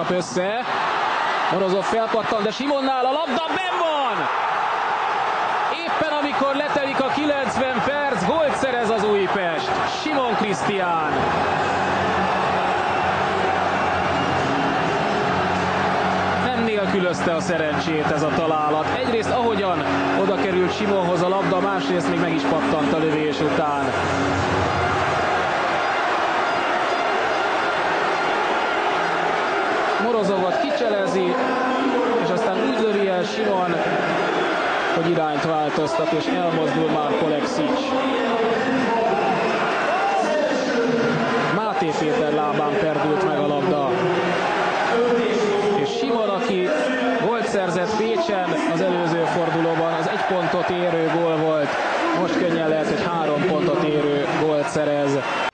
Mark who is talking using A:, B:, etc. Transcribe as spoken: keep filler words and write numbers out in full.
A: kap össze. Morozov felpattan, de Simonnál a labda benn van! Éppen amikor letelik a kilencven perc, gólt szerez az Újpest. Simon Krisztián. Nem nélkülözte a szerencsét ez a találat. Egyrészt ahogyan oda került Simonhoz a labda, másrészt még meg is pattant a lövés után. Morozovot kicselezi, és aztán úgy lövi el Simon, hogy irányt változtat, és elmozdul már Oleksics. Máté Péter lábán perdült meg a labda. És Simon, aki gólt szerzett Pécsen az előző fordulóban, az egy pontot érő gól volt. Most könnyen lehet, hogy három pontot érő gólt szerez.